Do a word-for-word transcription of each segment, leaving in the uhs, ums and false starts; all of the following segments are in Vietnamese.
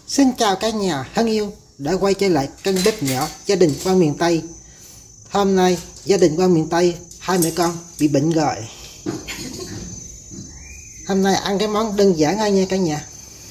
Xin chào cả nhà thân yêu đã quay trở lại căn bếp nhỏ gia đình Quang miền Tây. Hôm nay gia đình Quang miền Tây hai mẹ con bị bệnh rồi. Hôm nay ăn cái món đơn giản thôi nha cả nhà.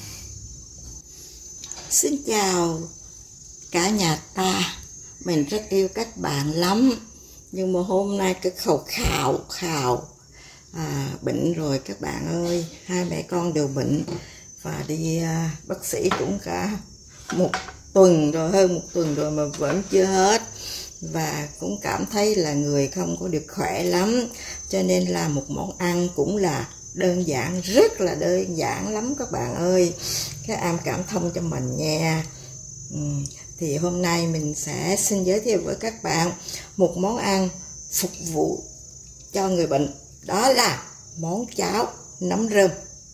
Xin chào cả nhà ta, mình rất yêu các bạn lắm. Nhưng mà hôm nay cái khẩu khảo khảo à, bệnh rồi các bạn ơi, hai mẹ con đều bệnh. Và đi à, bác sĩ cũng cả một tuần rồi, hơn một tuần rồi mà vẫn chưa hết. Và cũng cảm thấy là người không có được khỏe lắm. Cho nên là một món ăn cũng là đơn giản, rất là đơn giản lắm các bạn ơi. Các em cảm thông cho mình nha. ừ, Thì hôm nay mình sẽ xin giới thiệu với các bạn một món ăn phục vụ cho người bệnh. Đó là món cháo nấm rơm.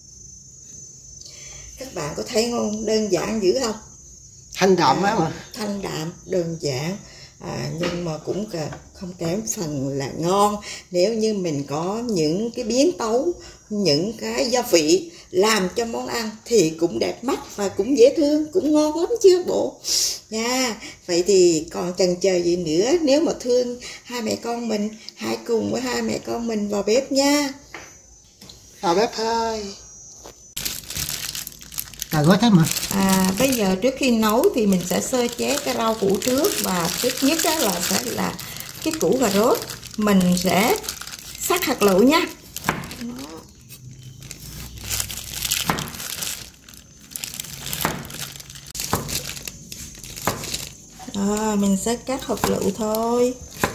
Các bạn có thấy không? Đơn giản dữ không? Thanh đạm á à, mà. Thanh đạm, đơn giản à, nhưng mà cũng không kém phần là ngon. Nếu như mình có những cái biến tấu, những cái gia vị làm cho món ăn thì cũng đẹp mắt và cũng dễ thương, cũng ngon lắm chưa bộ nha. Vậy thì còn chần chờ gì nữa, nếu mà thương hai mẹ con mình, hãy cùng với hai mẹ con mình vào bếp nha. Vào bếp thôi. Cà rốt hết mà. À, bây giờ trước khi nấu thì mình sẽ sơ chế cái rau củ trước. Và trước nhất đó là sẽ là cái củ cà rốt. Mình sẽ sắc hạt lựu nha. À, mình sẽ cắt hạt lựu thôi.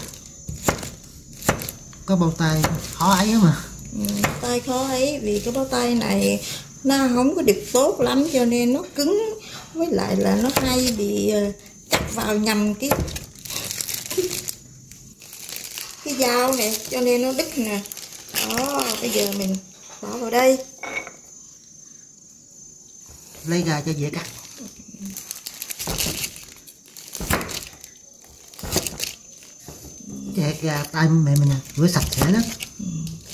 Có bao tay khó ấy mà. Ừ, tay khó ấy vì cái bao tay này nó không có được tốt lắm, cho nên nó cứng, với lại là nó hay bị chặt vào nhầm cái cái, cái dao này, cho nên nó đứt nè. Đó, bây giờ mình bỏ vào đây, lấy ra cho dễ cắt. Chẹt ra tay mẹ mình rửa sạch sẽ lắm. ừ.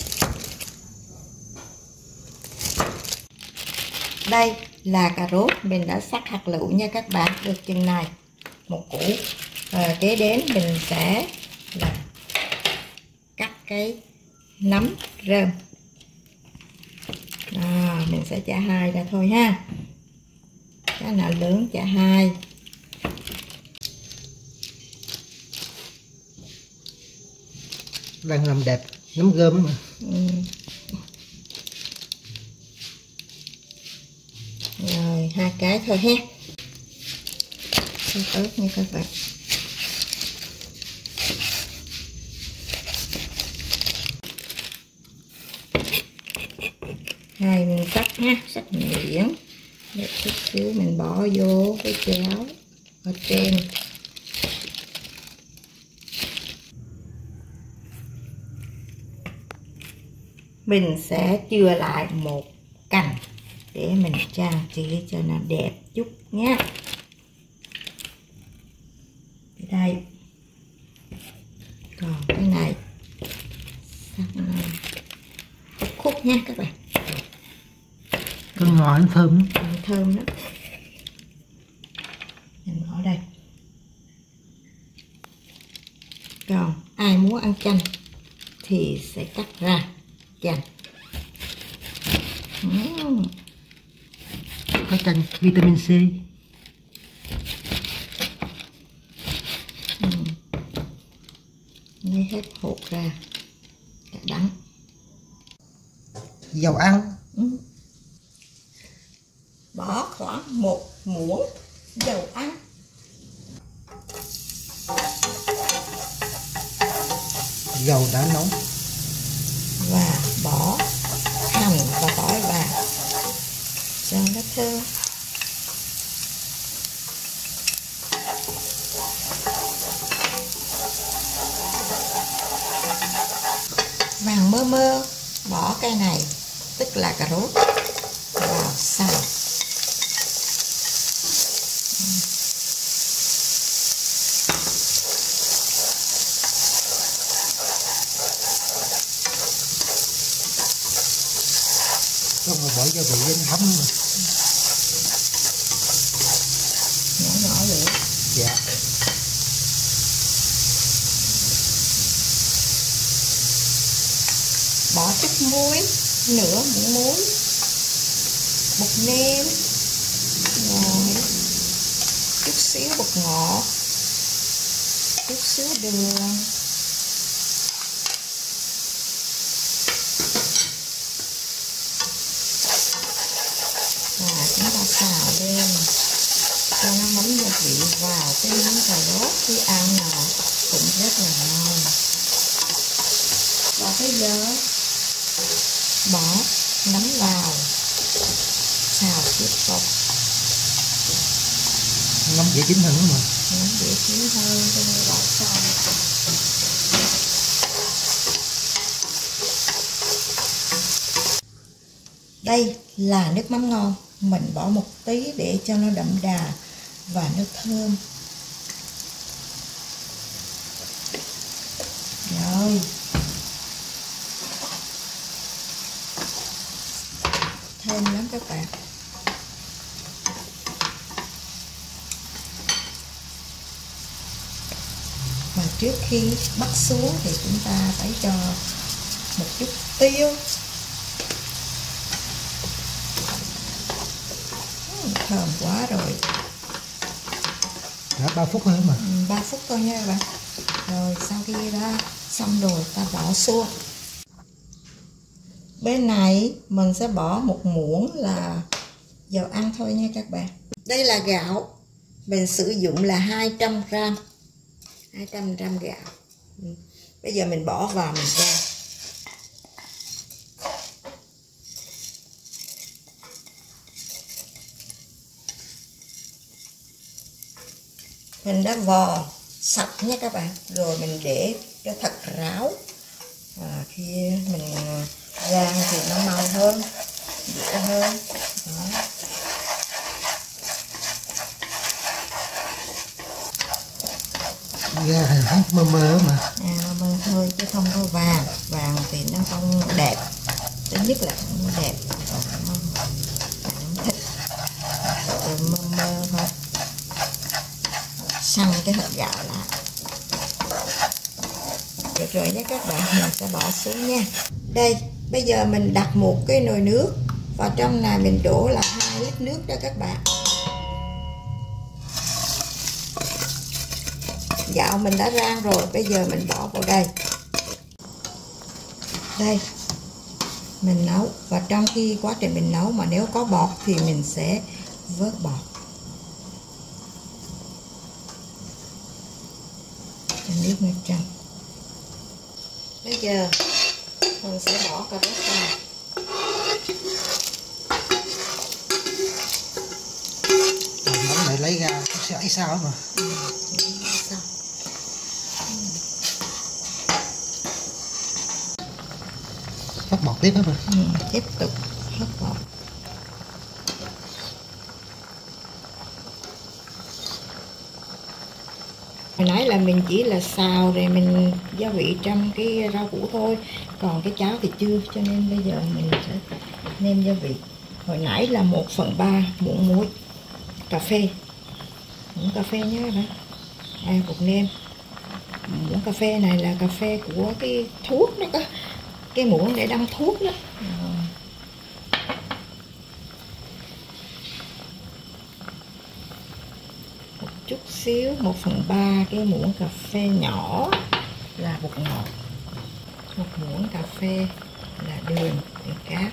Đây là cà rốt mình đã sắc hạt lựu nha các bạn, được chừng này một củ. À, kế đến mình sẽ là cắt cái nấm rơm. À, mình sẽ chả hai ra thôi ha, cái nào lớn chả hai. Đang làm đẹp nấm rơm mà. ừ. Rồi hai cái thôi ha. Cái ớt nha các bạn. Này mình cắt ha, cắt miệng để chút xíu mình bỏ vô cái cháo ở trên. Mình sẽ chừa lại một cành để mình trang trí cho nó đẹp chút nhé. Đây. Còn cái này sắc khúc nha các bạn. Có ngọt thơm. Thơm đó. Mình bỏ đây. Còn ai muốn ăn chanh thì sẽ cắt ra chanh. uhm. Có chanh vitamin C. uhm. Lấy hết hột ra để đắng. Dầu ăn. uhm. Bỏ khoảng một muỗng dầu ăn. Dầu đã nóng. Và bỏ hành và tỏi vào cho nó thơm. Vàng mơ mơ, bỏ cái này tức là cà rốt vào xào. Không mà bỏ gia vị lên thấm mà. bỏ chút muối, nửa muỗng muối, bột nêm, rồi chút xíu bột ngọt, chút xíu đường, và chúng ta xào lên cho nó ngấm gia vị vào cái miếng cà rốt, khi ăn nào cũng rất là ngon. Và bây giờ bỏ nấm vào, xào tiếp tục. Nấm dễ chín hơn đúng không? Nấm dễ chín hơn cho nên bỏ sau. Đây là nước mắm ngon, mình bỏ một tí để cho nó đậm đà và nó thơm. Rồi. Thơm lắm các bạn. Mà trước khi bắt xuống thì chúng ta phải cho một chút tiêu. Thơm quá rồi. Đã ba phút thôi mà. Ừ, ba phút thôi nha các bạn. Rồi sau khi đã xong rồi ta bỏ xuống. Bên này mình sẽ bỏ một muỗng là dầu ăn thôi nha các bạn. Đây là gạo. Mình sử dụng là hai trăm gam. hai trăm gam gạo. Ừ. Bây giờ mình bỏ vào mình rang. Mình đã vò sạch nha các bạn, rồi mình để cho thật ráo, à, khi mình rang thì nó mau hơn, dễ hơn. Đó. Ra thì thấy mơ mơ mà. À, mơ thôi chứ không có vàng, vàng thì nó không đẹp, thứ nhất là không đẹp, còn không, không thích, rồi mơ mơ thôi. Xăng cái hộp gạo lại. Được rồi nhé các bạn, mình sẽ bỏ xuống nha. Đây, bây giờ mình đặt một cái nồi nước, vào trong này mình đổ là hai lít nước cho các bạn. Gạo mình đã rang rồi, bây giờ mình bỏ vào đây. Đây, mình nấu, và trong khi quá trình mình nấu mà nếu có bọt thì mình sẽ vớt bọt. Nước nước trong. Bây giờ mình sẽ bỏ cà rốt vào. Nấm lại lấy ra sẽ ấy sao mà. Ừ, xong. Hấp bọt tiếp hết mà. Ừ, tiếp tục hấp bọt. Hồi nãy là mình chỉ là xào rồi mình gia vị trong cái rau củ thôi, còn cái cháo thì chưa, cho nên bây giờ mình sẽ nêm gia vị. Hồi nãy là một phần ba muỗng muối cà phê, muỗng cà phê nhé các bạn. À, bột nêm. Muỗng cà phê này là cà phê của cái thuốc đó, có cái muỗng để đâm thuốc đó. Rồi. Chút xíu, một phần ba cái muỗng cà phê nhỏ là bột ngọt, một muỗng cà phê là đường để cát.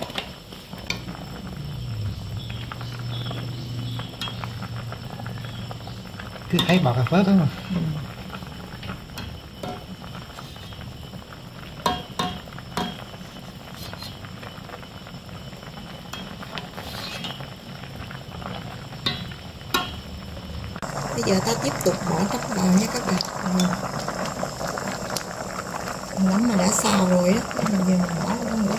Cứ thấy bọt là phớt đó mà. Ừ. Bây giờ ta tiếp tục bỏ nấm vào nha các bạn. Ừ. Nấm mà đã xào rồi đó, bây giờ mình bỏ vào nữa.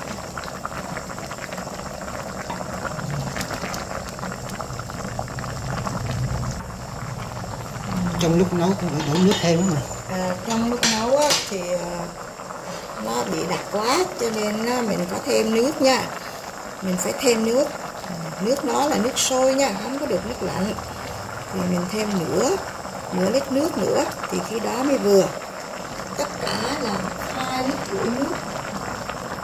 Trong lúc nấu cũng phải đổ nước thêm đó mà. À, trong lúc nấu á, thì nó bị đặc quá cho nên á, mình có thêm nước nha. Mình phải thêm nước. Nước nó là nước sôi nha, không có được nước lạnh. Thì mình thêm nửa nửa lít nước nữa thì khi đó mới vừa. Tất cả là hai lít rưỡi nước.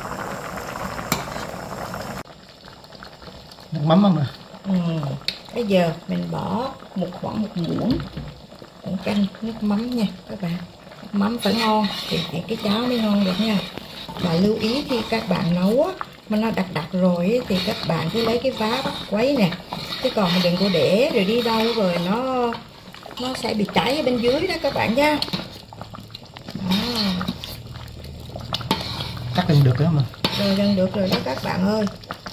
mắm không nè. Ừ. Bây giờ mình bỏ một khoảng một muỗng muỗng canh nước mắm nha các bạn. Nước mắm phải ngon thì, thì cái cháo mới ngon được nha. Và lưu ý khi các bạn nấu á, mà nó đặc đặc rồi ấy, thì các bạn cứ lấy cái vá bắt quấy nè, chứ còn mình đừng có để rồi đi đâu rồi nó nó sẽ bị cháy ở bên dưới đó các bạn nha. Cắt lên được đó mà. Rồi gần được rồi đó các bạn ơi.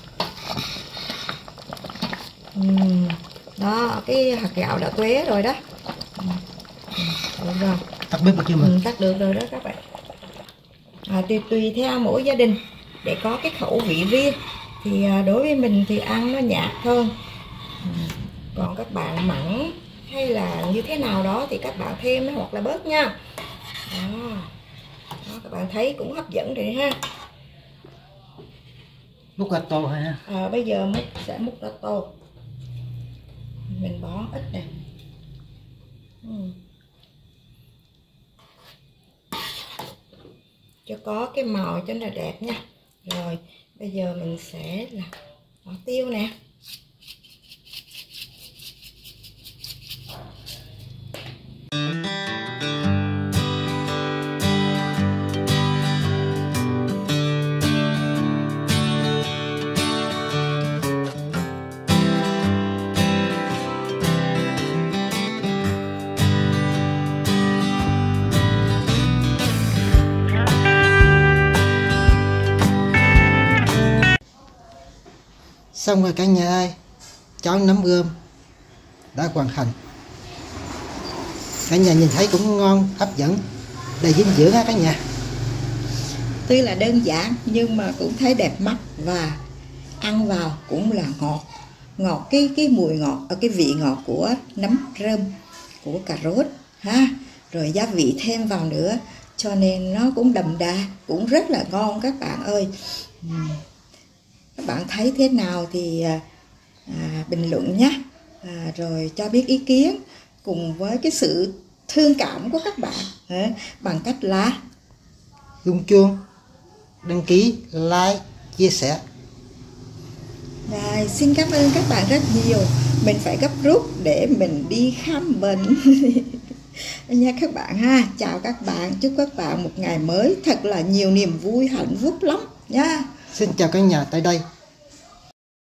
uhm, Đó, cái hạt gạo đã tuế rồi đó. Được rồi. Tắt bếp được chưa mà? Ừ, tắt được rồi đó các bạn. À, tùy, tùy theo mỗi gia đình để có cái khẩu vị riêng. Thì à, đối với mình thì ăn nó nhạt hơn. Ừ. Còn các bạn mặn hay là như thế nào đó thì các bạn thêm hoặc là bớt nha. Đó. Đó, các bạn thấy cũng hấp dẫn rồi ha. Múc ra tô ha. À, bây giờ múc sẽ múc ra tô. Mình bỏ ít nè. Ừ. Cho có cái màu cho nó đẹp nha. Rồi bây giờ mình sẽ là bỏ tiêu nè. Xong rồi cả nhà ơi, cháo nấm rơm đã hoàn thành. Cả nhà nhìn thấy cũng ngon, hấp dẫn, đầy dinh dưỡng ha cả nhà. Tuy là đơn giản nhưng mà cũng thấy đẹp mắt và ăn vào cũng là ngọt. Ngọt cái cái mùi ngọt, cái vị ngọt của nấm rơm, của cà rốt ha. Rồi gia vị thêm vào nữa cho nên nó cũng đậm đà, cũng rất là ngon các bạn ơi. uhm. Các bạn thấy thế nào thì à, bình luận nhé. À, rồi cho biết ý kiến cùng với cái sự thương cảm của các bạn à, bằng cách là rung chuông, đăng ký, like, chia sẻ. Rồi, xin cảm ơn các bạn rất nhiều. Mình phải gấp rút để mình đi khám bệnh nha các bạn ha. Chào các bạn, chúc các bạn một ngày mới thật là nhiều niềm vui, hạnh phúc lắm nha. Xin chào cả nhà tại đây.